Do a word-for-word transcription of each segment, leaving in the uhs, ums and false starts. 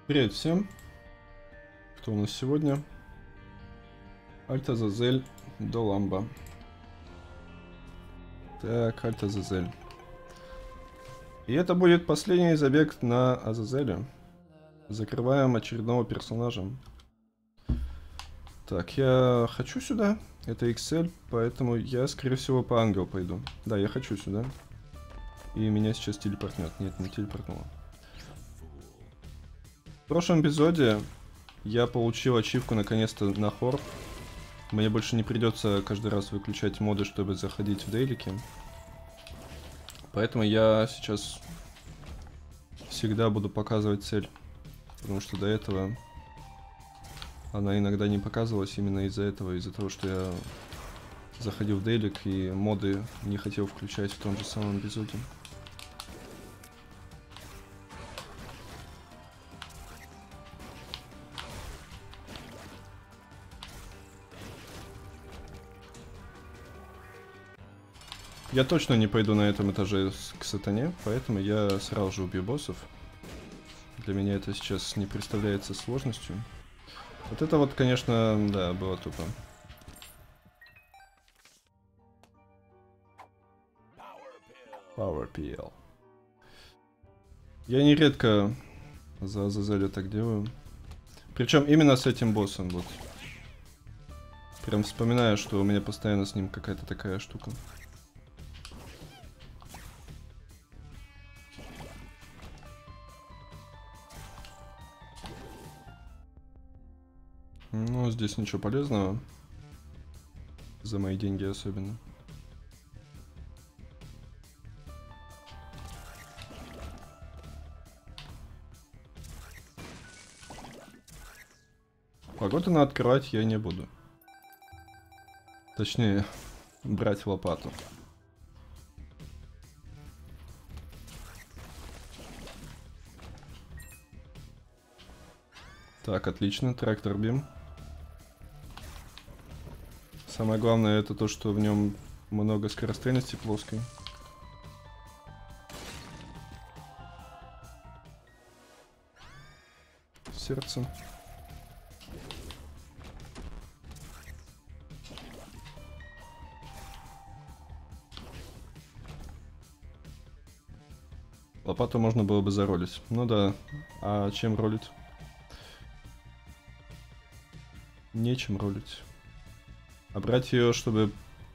Привет всем. Кто у нас сегодня? Альт-Азазель до Ламба. Так, Альт-Азазель. И это будет последний забег на Азазеле. Закрываем очередного персонажа. Так, я хочу сюда. Это икс эль, поэтому я, скорее всего, по ангел пойду. Да, я хочу сюда. И меня сейчас телепортнет. Нет, не телепортнуло. В прошлом эпизоде я получил ачивку наконец-то на Хор. Мне больше не придется каждый раз выключать моды, чтобы заходить в дейлики. Поэтому я сейчас всегда буду показывать цель. Потому что до этого она иногда не показывалась именно из-за этого. Из-за того, что я заходил в дейлик и моды не хотел включать в том же самом эпизоде. Я точно не пойду на этом этаже к сатане, поэтому я сразу же убью боссов. Для меня это сейчас не представляется сложностью. Вот это вот, конечно, да, было тупо. Power пи эл. Я нередко за Азазеля так делаю. Причем именно с этим боссом, вот. Прям вспоминаю, что у меня постоянно с ним какая-то такая штука. Ну, здесь ничего полезного. За мои деньги особенно. Погоду на открывать я не буду. Точнее, брать лопату. Так, отлично, трактор бим. Самое главное это то, что в нем много скорострельности плоской. Сердце. Лопату можно было бы заролить. Ну да, а чем ролить? Нечем ролить. А брать ее, чтобы...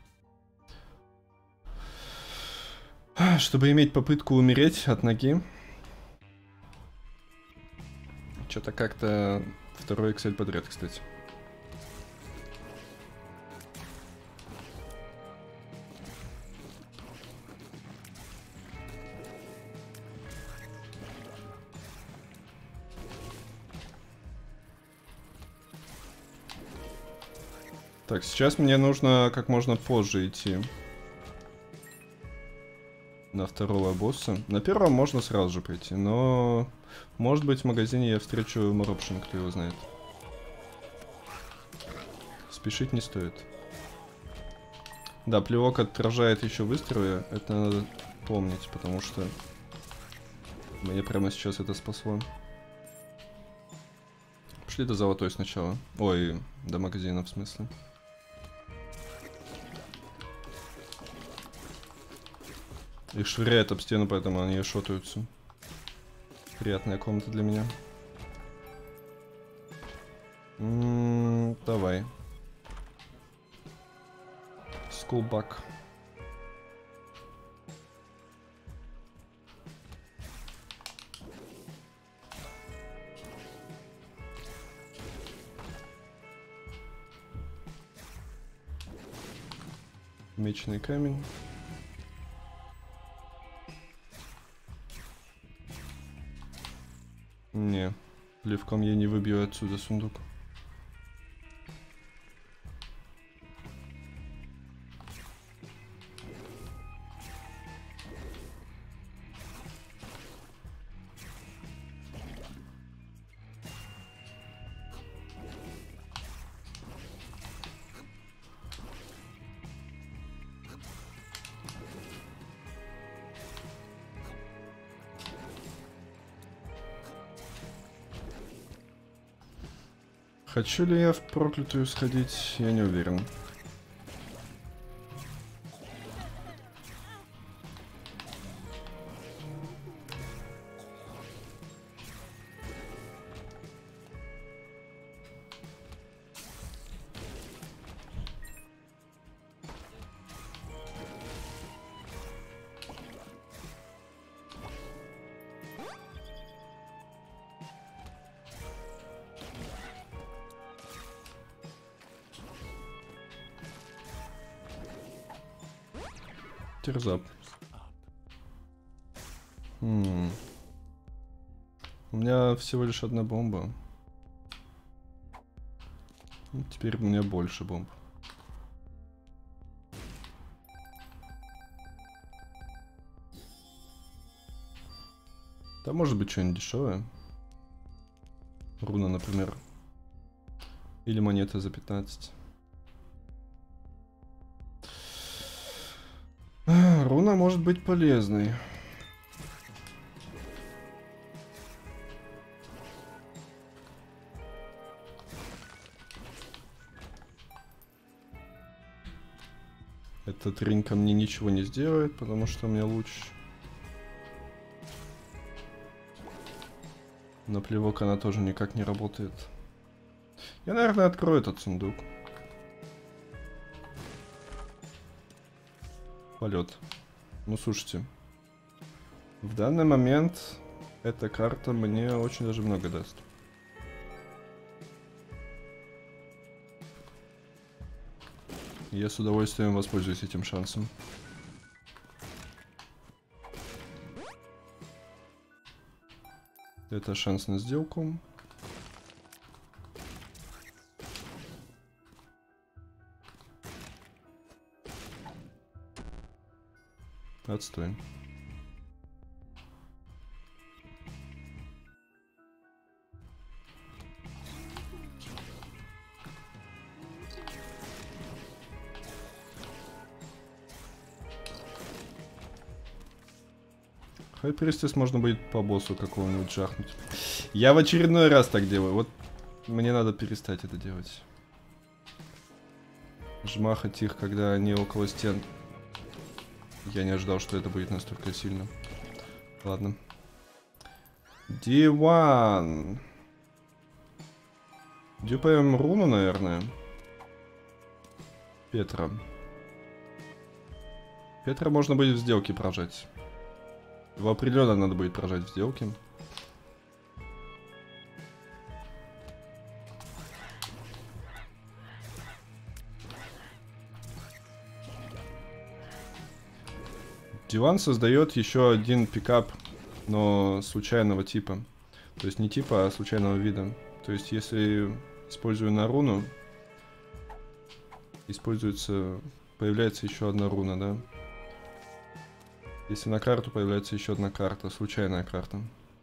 Чтобы иметь попытку умереть от ноги. Что-то как-то второй икс эль подряд, кстати. Так, сейчас мне нужно как можно позже идти на второго босса. На первого можно сразу же пойти, но может быть в магазине я встречу Моропшин, кто его знает. Спешить не стоит. Да, плевок отражает еще выстрелы, это надо помнить, потому что мне прямо сейчас это спасло. Пошли до золотой сначала. Ой, до магазина в смысле. Их швыряет об стену, поэтому они шотаются. Приятная комната для меня. М-м, давай. Скулбак. Мечный камень. Не, плевком я не выбью отсюда сундук. Хочу ли я в проклятую сходить, я не уверен. Терзап. Хм. У меня всего лишь одна бомба. Теперь у меня больше бомб. Да, может быть, что-нибудь дешевое. Руна, например. Или монета за пятнадцать. Руна может быть полезной. Эта тринка мне ничего не сделает, потому что у меня луч. На плевок она тоже никак не работает. Я, наверное, открою этот сундук. Полет. Ну, слушайте. В данный момент эта карта мне очень даже много даст. Я с удовольствием воспользуюсь этим шансом. Это шанс на сделку. Отстой. Хайпристес можно будет по боссу какого-нибудь жахнуть. Я в очередной раз так делаю. Вот мне надо перестать это делать. Жмахать их, когда они около стен. Я не ожидал, что это будет настолько сильно. Ладно. ди один. Дюпаем руну, наверное. Петра. Петра можно будет в сделке прожать. Его определенно надо будет прожать в сделке. Диван создает еще один пикап, но случайного типа. То есть не типа, а случайного вида. То есть если использую на руну, используется, появляется еще одна руна, да? Если на карту появляется еще одна карта, случайная карта.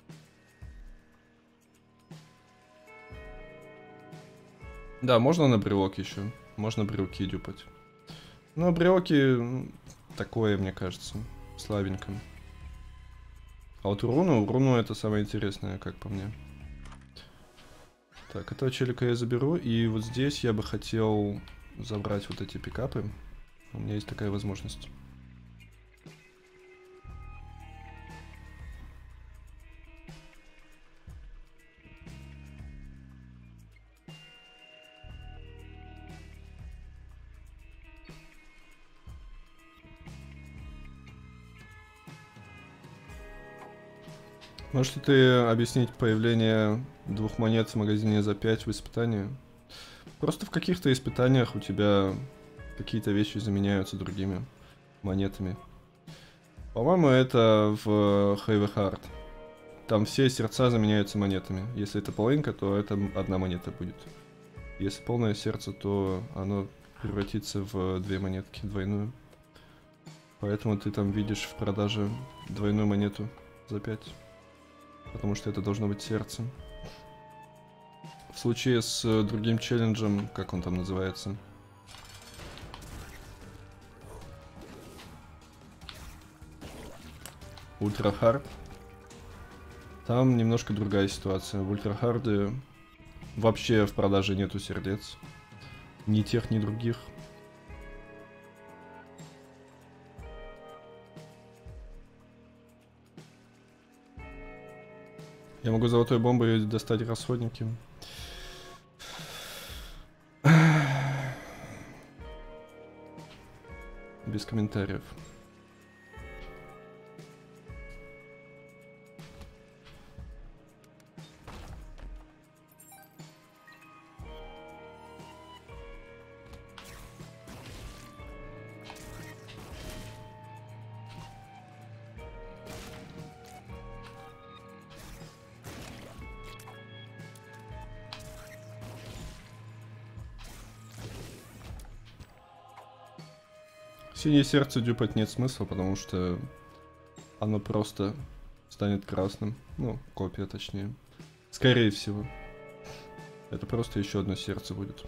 Да, можно на брелок еще. Можно брелки дюпать. Но брелки такое, мне кажется, слабенько. А вот руну, руну это самое интересное, как по мне. Так, этого челика я заберу. И вот здесь я бы хотел забрать вот эти пикапы. У меня есть такая возможность. Можете ты объяснить появление двух монет в магазине за пять в испытании? Просто в каких-то испытаниях у тебя какие-то вещи заменяются другими монетами. По-моему, это в Heavy Heart. Там все сердца заменяются монетами. Если это половинка, то это одна монета будет. Если полное сердце, то оно превратится в две монетки, двойную. Поэтому ты там видишь в продаже двойную монету за пять. Потому что это должно быть сердце. В случае с другим челленджем, как он там называется? Ультра Хард. Там немножко другая ситуация. В Ультра Харде Вообще в продаже нету сердец. Ни тех, ни других. Я могу золотой бомбой достать расходники. Без комментариев. Синее сердце дюпать нет смысла, потому что оно просто станет красным. Ну, копия точнее. Скорее всего. Это просто еще одно сердце будет.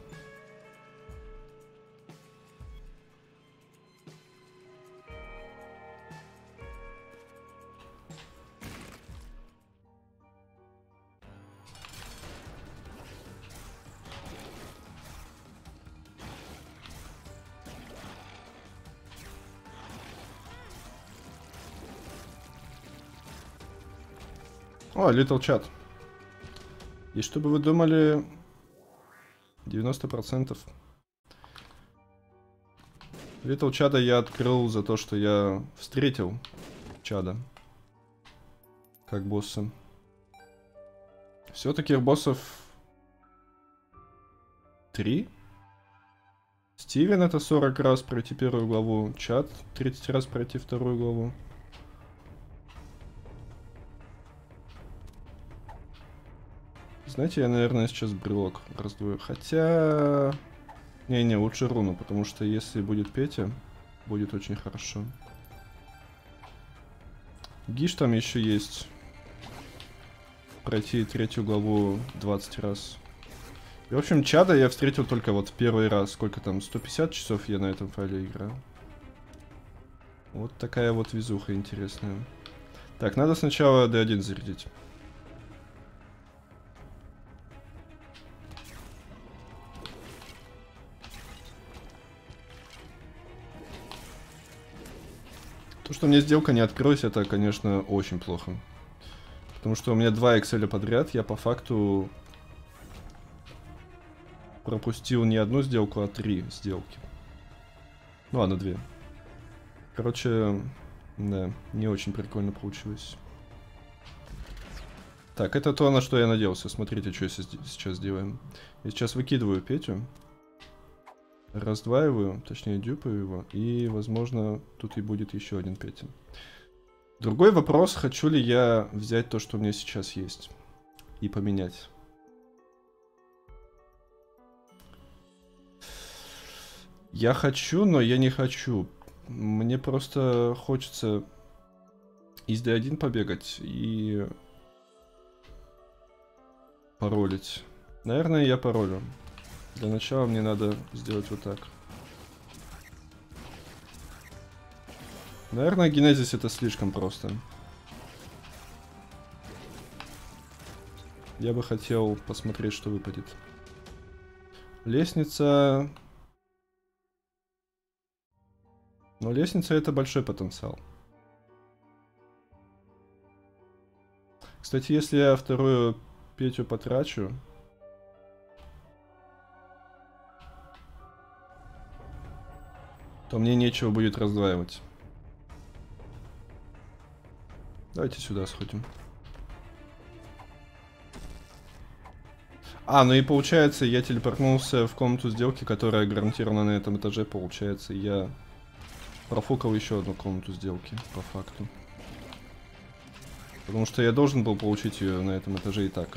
О, Little Chat. И чтобы вы думали, девяносто процентов. Little Чада я открыл за то, что я встретил Чада как босса. Всего таких боссов три. Стивен это сорок раз пройти первую главу. Чад тридцать раз пройти вторую главу. Знаете, я, наверное, сейчас брелок раздую. Хотя... Не-не, лучше руну, потому что если будет Петя, будет очень хорошо. Гиш там еще есть. Пройти третью главу двадцать раз. И, в общем, Чада я встретил только вот в первый раз. Сколько там? сто пятьдесят часов я на этом файле играл. Вот такая вот везуха интересная. Так, надо сначала ди один зарядить. То, что мне сделка не открылась, это, конечно, очень плохо. Потому что у меня два Excel подряд, я по факту пропустил не одну сделку, а три сделки. Ну ладно, две. Короче, да, не очень прикольно получилось. Так, это то, на что я надеялся. Смотрите, что я сейчас делаем. Я сейчас выкидываю Петю. Раздваиваю, точнее дюпаю его, и, возможно, тут и будет еще один Петя. Другой вопрос, хочу ли я взять то, что у меня сейчас есть, и поменять. Я хочу, но я не хочу. Мне просто хочется из ди один побегать и паролить. Наверное, я паролю. Для начала мне надо сделать вот так. Наверное, генезис это слишком просто. Я бы хотел посмотреть, что выпадет. Лестница... Но лестница это большой потенциал. Кстати, если я вторую Петю потрачу... то мне нечего будет раздваивать. Давайте сюда сходим. А, ну и получается, я телепортнулся в комнату сделки, которая гарантирована на этом этаже, получается. Я профукал еще одну комнату сделки, по факту. Потому что я должен был получить ее на этом этаже и так.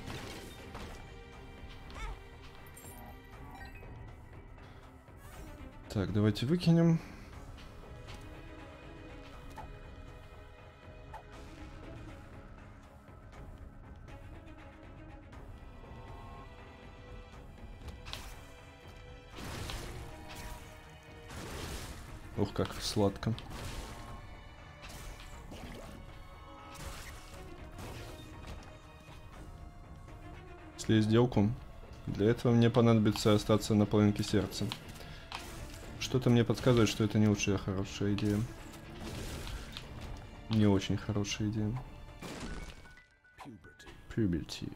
Так, давайте выкинем. Ух, как сладко. Если сделку, Для этого мне понадобится остаться на половинке сердца. Что-то мне подсказывает, что это не лучшая хорошая идея. Не очень хорошая идея. Puberty.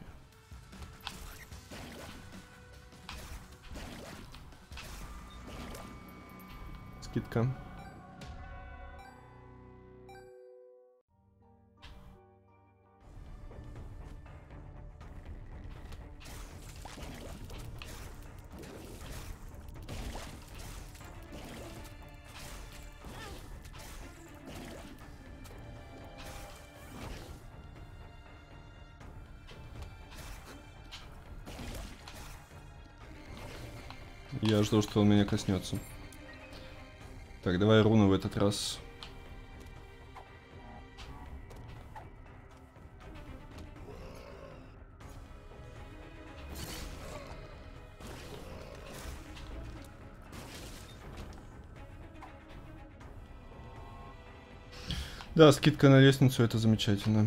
Скидка. Я жду, что он меня коснется. Так, давай руну в этот раз. Да, скидка на лестницу, это замечательно.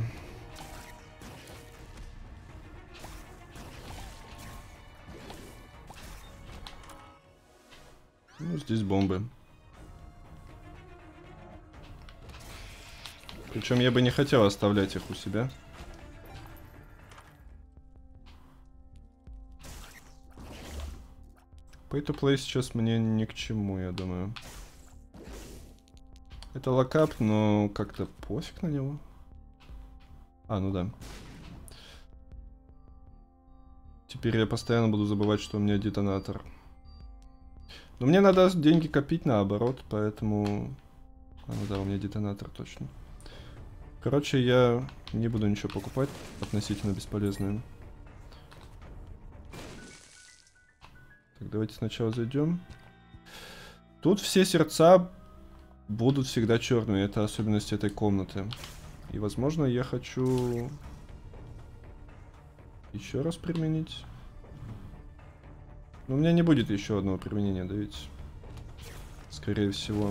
Ну, здесь бомбы. Причем я бы не хотел оставлять их у себя. Pay-to-play сейчас мне ни к чему, я думаю. Это локап, но как-то пофиг на него. А, ну да. Теперь я постоянно буду забывать, что у меня детонатор. Но мне надо деньги копить наоборот, поэтому... А, ну да, у меня детонатор точно. Короче, я не буду ничего покупать, относительно бесполезное. Так, давайте сначала зайдем. Тут все сердца будут всегда черные, это особенность этой комнаты. И, возможно, я хочу еще раз применить. Но у меня не будет еще одного применения, да ведь? Скорее всего.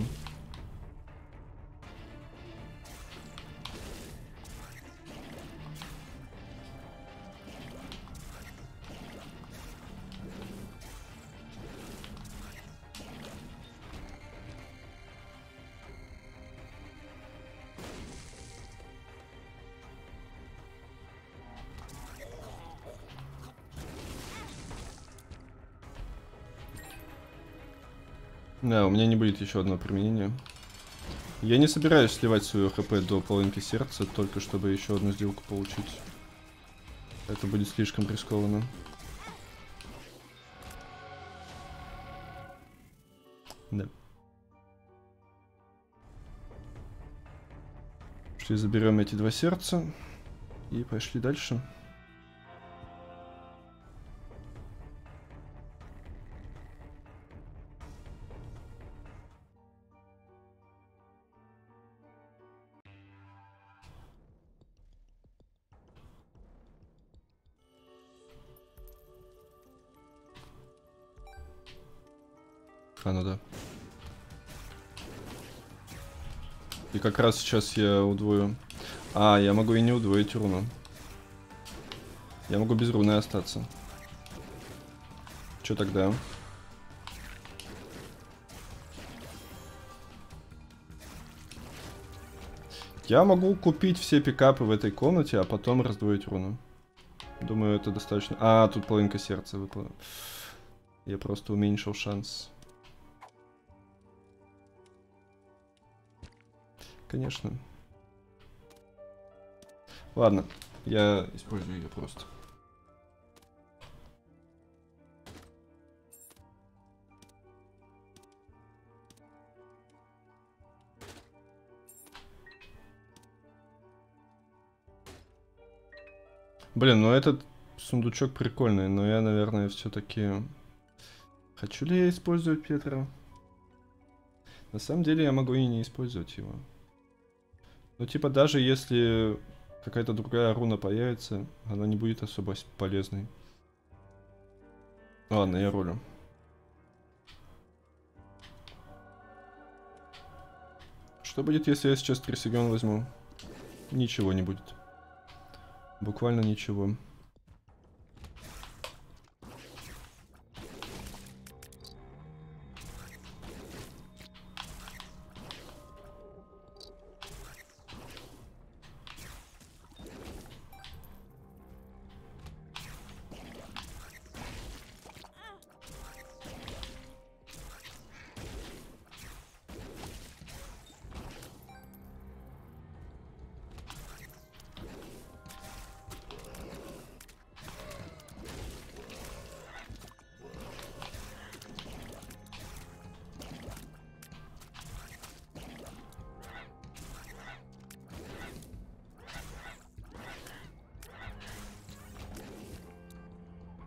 Да, у меня не будет еще одного применения. Я не собираюсь сливать свою хп до половинки сердца, только чтобы еще одну сделку получить. Это будет слишком рискованно. Да. Пошли заберем эти два сердца и пошли дальше. А, ну да. И как раз сейчас я удвою. А, я могу и не удвоить руну. Я могу без руны остаться. Чё тогда? Я могу купить все пикапы в этой комнате, а потом раздвоить руну. Думаю, это достаточно. А, тут половинка сердца выпала. Я просто уменьшил шанс. Конечно. Ладно, я использую ее просто. Блин, ну этот сундучок прикольный, но я, наверное, все-таки... Хочу ли я использовать Петра? На самом деле я могу и не использовать его. Ну, типа, даже если какая-то другая руна появится, она не будет особо полезной. Ладно, я ролю. Что будет, если я сейчас Трисиген возьму? Ничего не будет. Буквально ничего.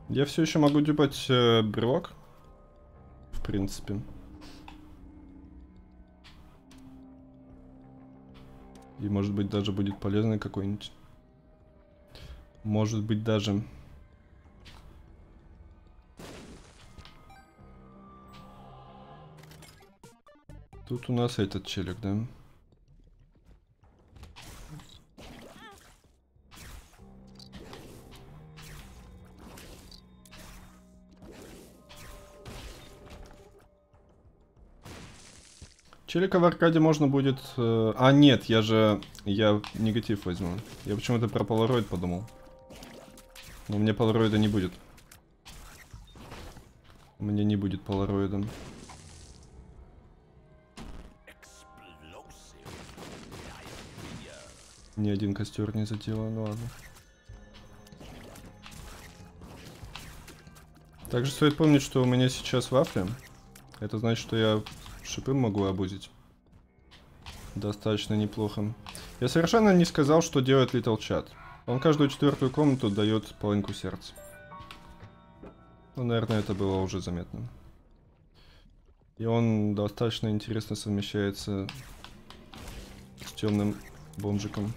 Я все еще могу дюпать э, брелок. В принципе. И может быть даже будет полезный какой-нибудь. Может быть даже. Тут у нас этот челик, да? Челика в аркаде можно будет... Э, а, нет, я же... Я негатив возьму. Я почему-то про полароид подумал. Но мне полароида не будет. Мне не будет полароида. Ни один костер не затеял, ну ладно. Также стоит помнить, что у меня сейчас вафли. Это значит, что я шипы могу обузить. Достаточно неплохо. Я совершенно не сказал, что делает Little Chat. Он каждую четвертую комнату дает половинку сердца. Ну, наверное, это было уже заметно. И он достаточно интересно совмещается с темным бомжиком.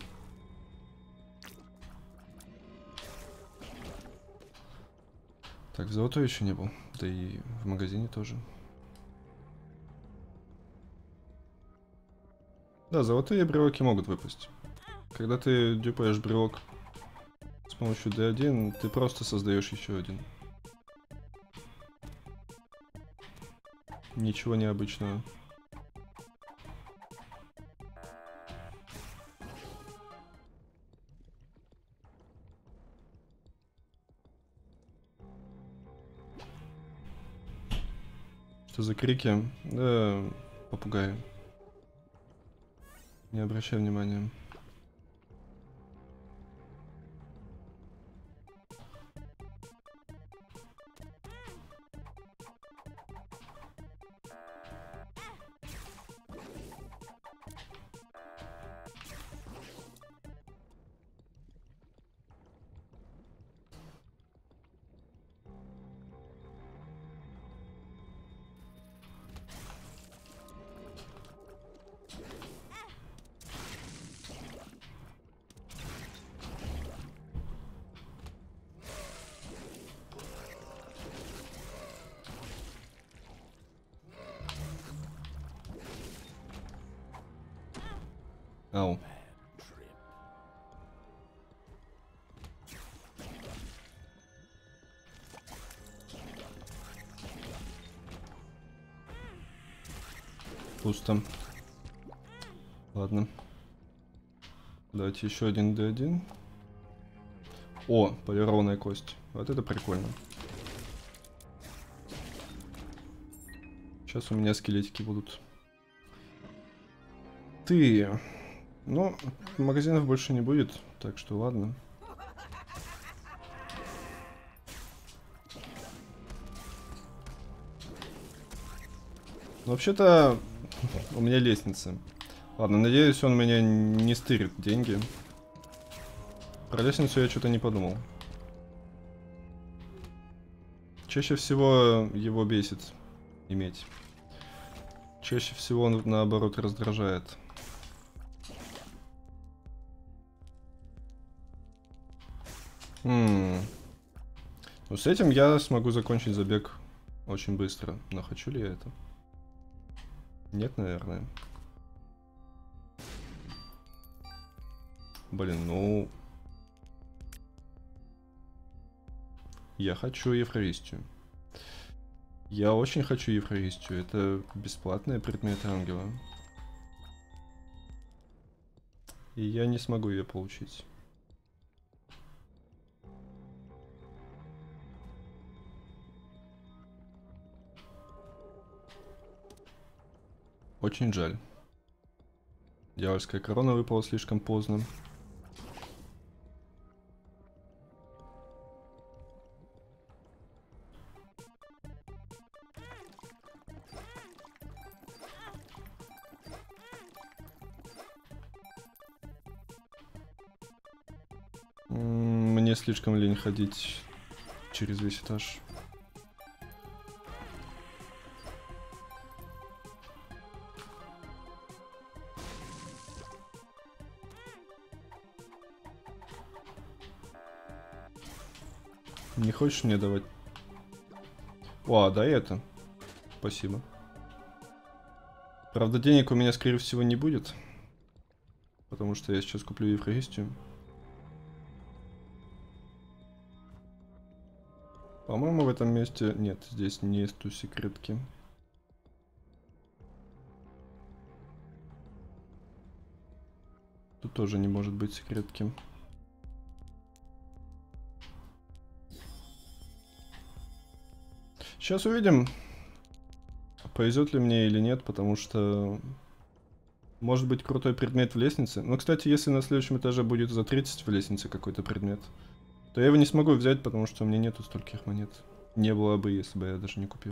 Так, в золотой еще не был. Да и в магазине тоже. Да, золотые брелоки могут выпасть. Когда ты дюпаешь брелок с помощью ди один, ты просто создаешь еще один. Ничего необычного. Что за крики? Да, попугаи. Не обращай внимания. Ау. Пусто. Ладно. Давайте еще один ди один. О, полированная кость. Вот это прикольно. Сейчас у меня скелетики будут. Ты... Ну, магазинов больше не будет, так что ладно. Вообще-то у меня лестница. Ладно, надеюсь, он меня не стырит деньги. Про лестницу я что-то не подумал. Чаще всего его бесит иметь. Чаще всего он, наоборот, раздражает. М-м. Ну, с этим я смогу закончить забег очень быстро. Но хочу ли я это? Нет, наверное. Блин, ну... Я хочу Евхаристию. Я очень хочу Евхаристию. Это бесплатные предметы ангела. И я не смогу ее получить. Очень жаль. Дьявольская корона выпала слишком поздно. Мне слишком лень ходить через весь этаж. Не хочешь мне давать? О, да это. Спасибо. Правда, денег у меня, скорее всего, не будет. Потому что я сейчас куплю Евхаристию. По-моему, в этом месте... Нет, здесь нету секретки. Тут тоже не может быть секретки. Сейчас увидим, повезет ли мне или нет, потому что... Может быть крутой предмет в лестнице. Но, кстати, если на следующем этаже будет за тридцать в лестнице какой-то предмет, то я его не смогу взять, потому что у меня нету стольких монет. Не было бы, если бы я даже не купил.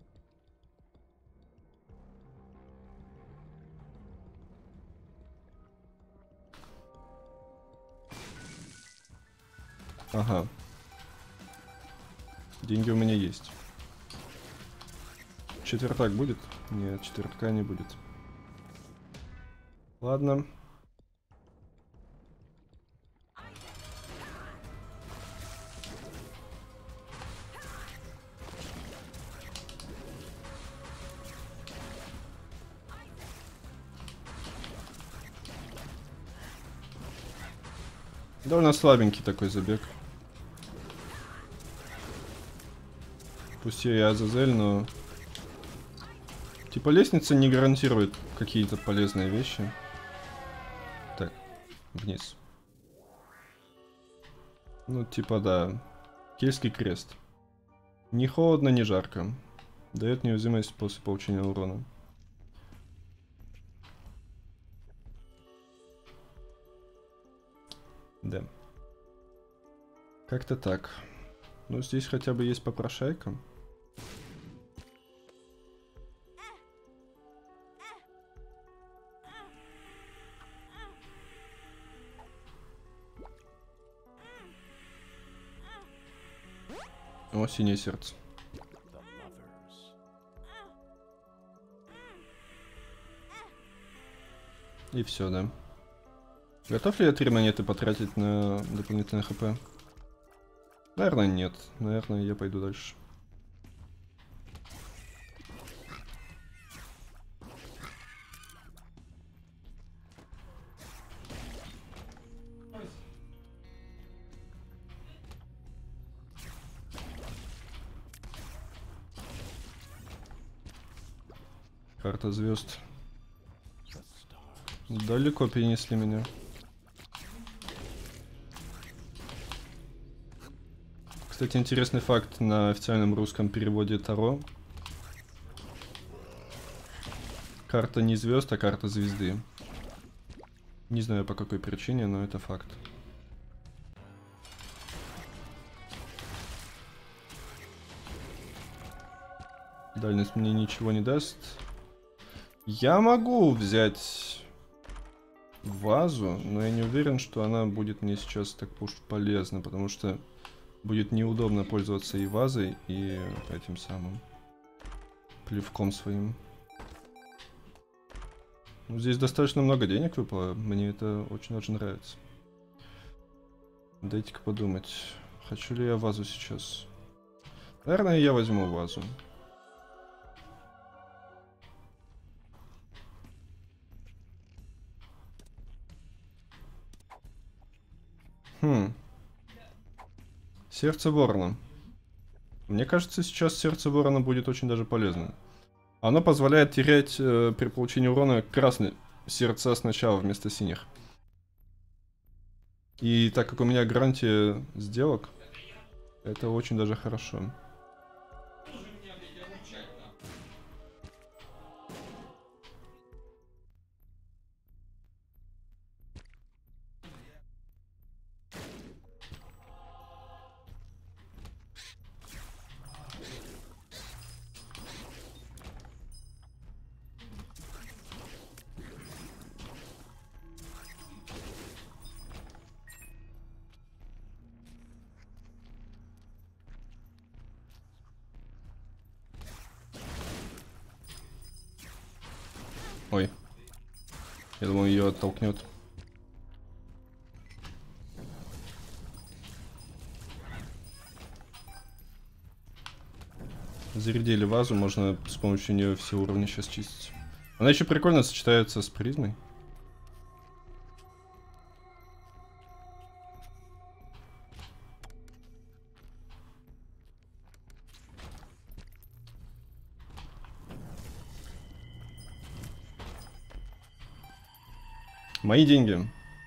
Ага. Деньги у меня есть. Четвертак будет? Нет, четвертака не будет. Ладно. Довольно слабенький такой забег. Пусть я и Азазель, но... Типа лестница не гарантирует какие-то полезные вещи. Так, вниз. Ну, типа, да. Кельтский крест. Не холодно, не жарко. Дает неуязвимость после получения урона. Да. Как-то так. Ну, здесь хотя бы есть попрошайка. О, синее сердце. И все, да. Готов ли я три монеты потратить на дополнительное хп? Наверное, нет. Наверное, я пойду дальше. Карта звезд. Далеко перенесли меня. Кстати, интересный факт на официальном русском переводе Таро. Карта не звезд, а карта звезды. Не знаю по какой причине, но это факт. Дальность мне ничего не даст. Я могу взять вазу, но я не уверен, что она будет мне сейчас так уж полезна, потому что будет неудобно пользоваться и вазой, и этим самым плевком своим. Ну, здесь достаточно много денег выпало, мне это очень-очень нравится. Дайте-ка подумать, хочу ли я вазу сейчас. Наверное, я возьму вазу. Хм. Сердце ворона. Мне кажется, сейчас сердце ворона будет очень даже полезным. Оно позволяет терять э, при получении урона красные сердца сначала вместо синих. И так как у меня гарантия сделок, это очень даже хорошо. Ой. Я думал, ее оттолкнет. Зарядили вазу, можно с помощью нее все уровни сейчас чистить. Она еще прикольно сочетается с призмой. Мои деньги.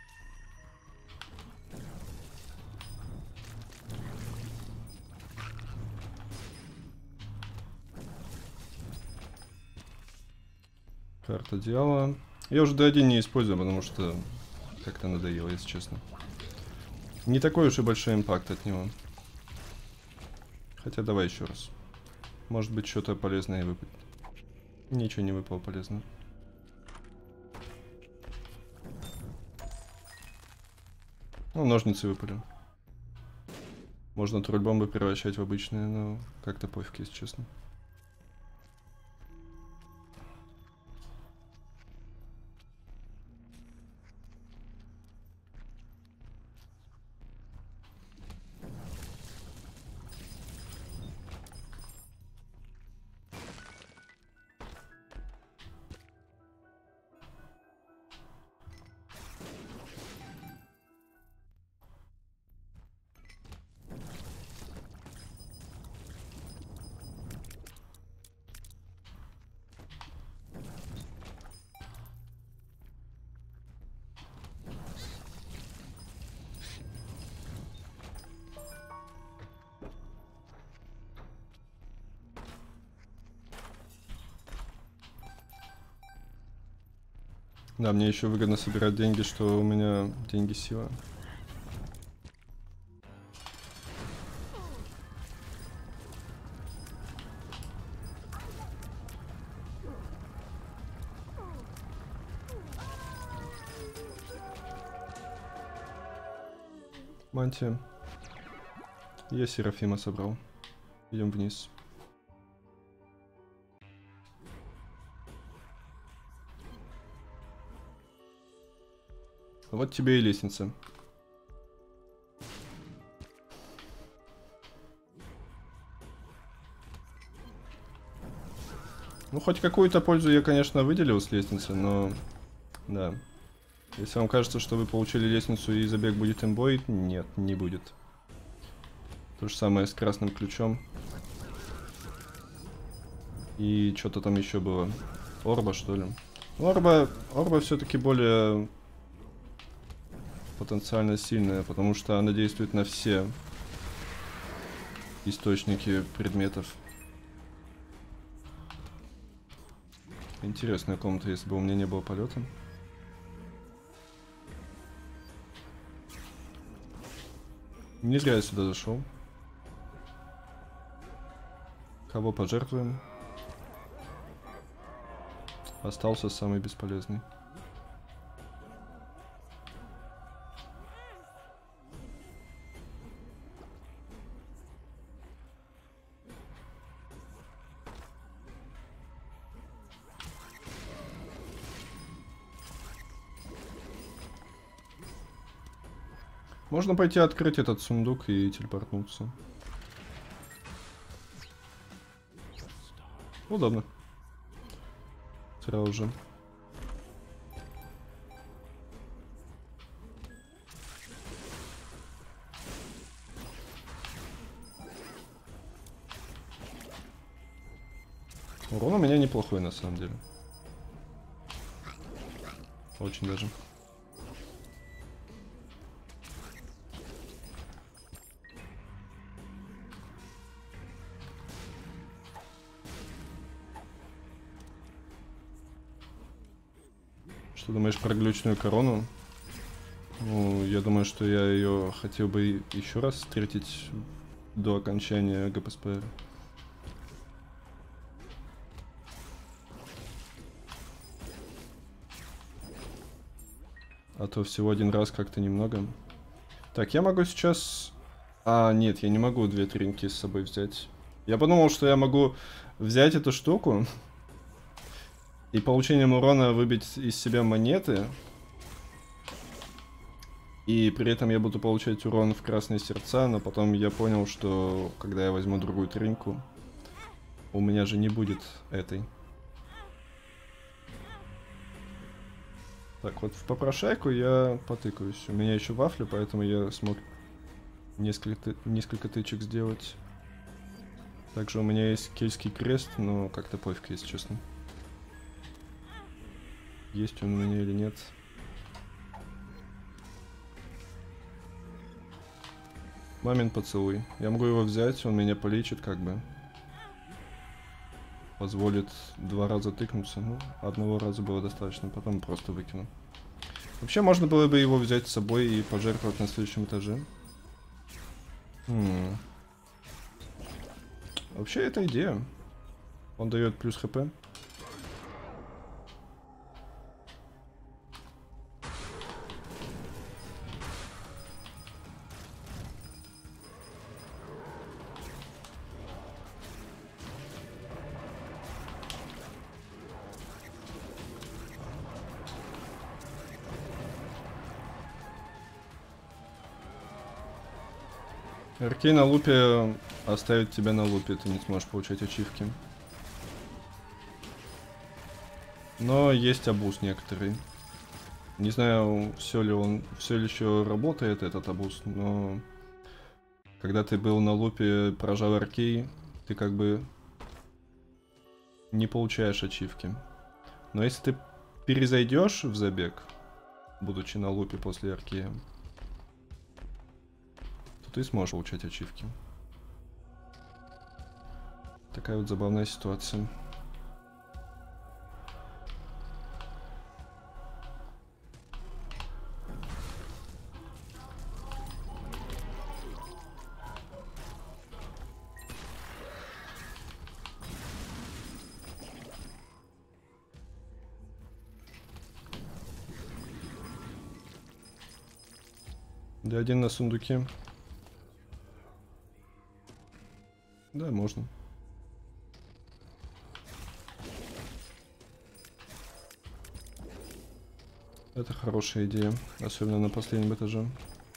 Карта дьявола. Я уже ди один не использую, потому что как-то надоело, если честно. Не такой уж и большой импакт от него. Хотя давай еще раз. Может быть, что-то полезное выпадет. Ничего не выпало полезно. Ну, ножницы выпали. Можно тролль-бомбы превращать в обычные, но как-то пофиг, если честно. Да, мне еще выгодно собирать деньги, что у меня деньги сила. Мантия. Я Серафима собрал. Идем вниз. Вот тебе и лестница. Ну, хоть какую-то пользу я, конечно, выделил с лестницы, но... Да. Если вам кажется, что вы получили лестницу и забег будет имбой, нет, не будет. То же самое с красным ключом. И что-то там еще было. Орба, что ли? Орба, Орба все-таки более потенциально сильная, потому что она действует на все источники предметов. Интересная комната, если бы у меня не было полета. Не зря я сюда зашел. Кого пожертвуем? Остался самый бесполезный. Можно пойти открыть этот сундук и телепортнуться. Удобно. Сразу же. Урон у меня неплохой на самом деле. Очень даже. Что думаешь про глючную корону? Ну, я думаю, что я ее хотел бы еще раз встретить до окончания ГПСПР. А то всего один раз как-то немного. Так, я могу сейчас... А, нет, я не могу две тринки с собой взять. Я подумал, что я могу взять эту штуку И получением урона выбить из себя монеты. И при этом я буду получать урон в красные сердца, но потом я понял, что когда я возьму другую тринку, у меня же не будет этой. Так, вот в попрошайку я потыкаюсь. У меня еще вафли, поэтому я смог несколько, несколько тычек сделать. Также у меня есть кельтский крест, но как-то пофиг, если честно. Есть он у меня или нет. Мамин поцелуй. Я могу его взять, он меня полечит как бы. Позволит два раза тыкнуться. Ну, одного раза было достаточно, потом просто выкину. Вообще можно было бы его взять с собой и пожертвовать на следующем этаже. Хм. Вообще это идея. Он дает плюс хп. Аркей на лупе оставит тебя на лупе, ты не сможешь получать ачивки. Но есть абуз некоторый. Не знаю, все ли он, все ли еще работает этот абуз, но когда ты был на лупе, прожал аркей, ты как бы не получаешь ачивки. Но если ты перезайдешь в забег, будучи на лупе после аркея, ты сможешь получать ачивки. Такая вот забавная ситуация. Да, один на сундуке. Да, можно. Это хорошая идея, особенно на последнем этаже.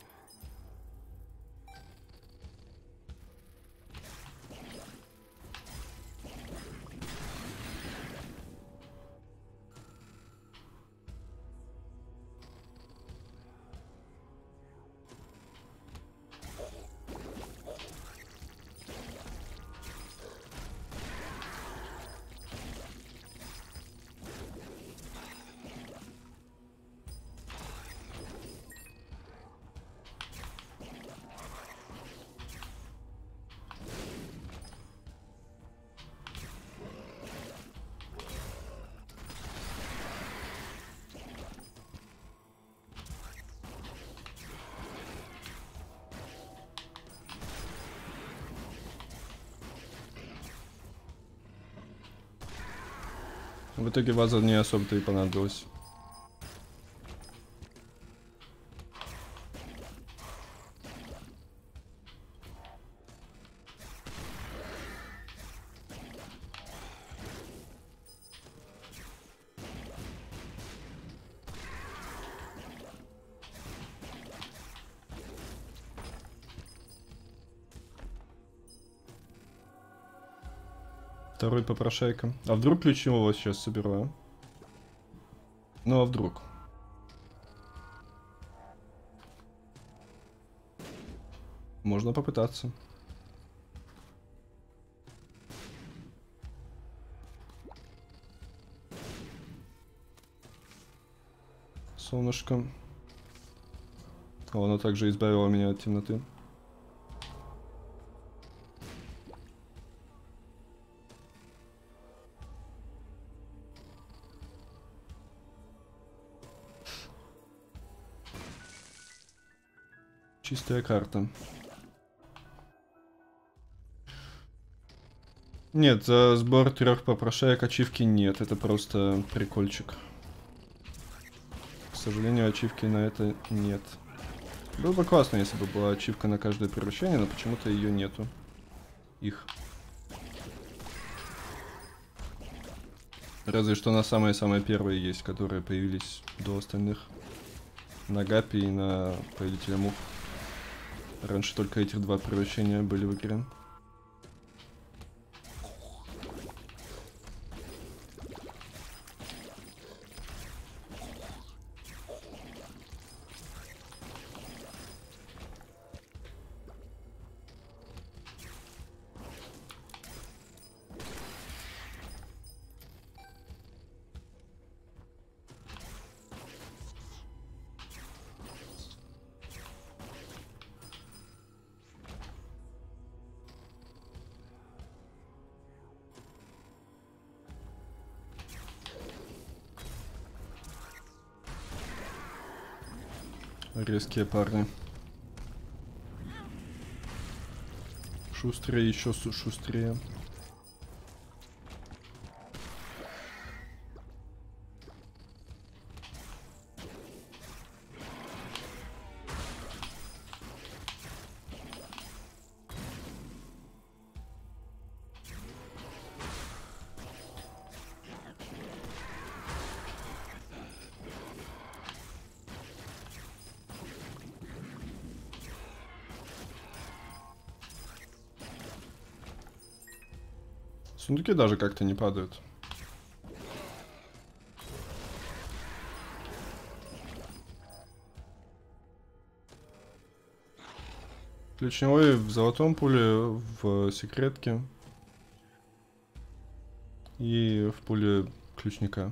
В итоге ваза не особо-то и понадобилась. Второй попрошайка. А вдруг ключевого сейчас собираю? Ну а вдруг? Можно попытаться. Солнышко. О, оно также избавило меня от темноты. Чистая карта. Нет, за сбор трех попрошаек ачивки нет. Это просто прикольчик. К сожалению, ачивки на это нет. Было бы классно, если бы была ачивка на каждое превращение, но почему-то ее нету. Их. Разве что на самые-самые первые есть, которые появились до остальных. На Гапе и на Повелителя Мух. Раньше только этих два превращения были в игре. Резкие парни. Шустрее, еще шустрее. Сундуки даже как-то не падают. Ключевой в золотом пуле, в секретке и в пуле ключника.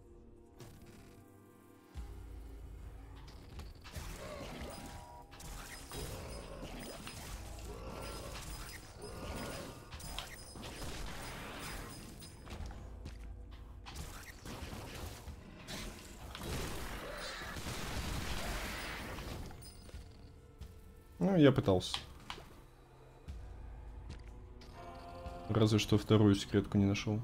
Ну, я пытался. Разве что вторую секретку не нашел.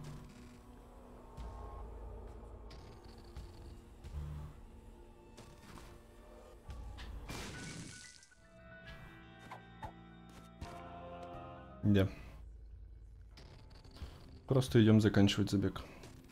Да. Просто идем заканчивать забег.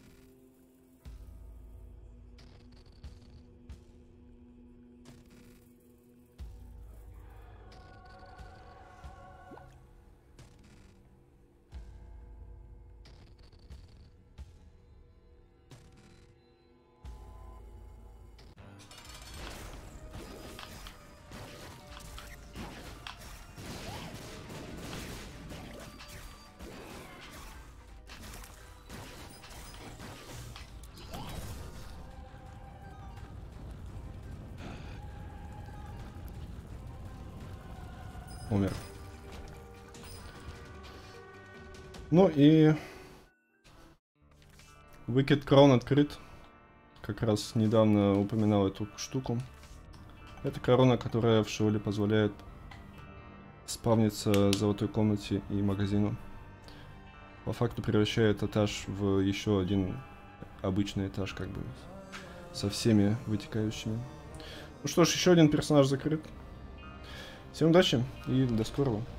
Умер. Ну и Wicked Crown открыт. Как раз недавно упоминал эту штуку. Это корона, которая в Шиоле позволяет спавниться золотой комнате и магазину. По факту превращает этаж в еще один обычный этаж, как бы со всеми вытекающими. Ну что ж, еще один персонаж закрыт. Всем удачи и до скорого.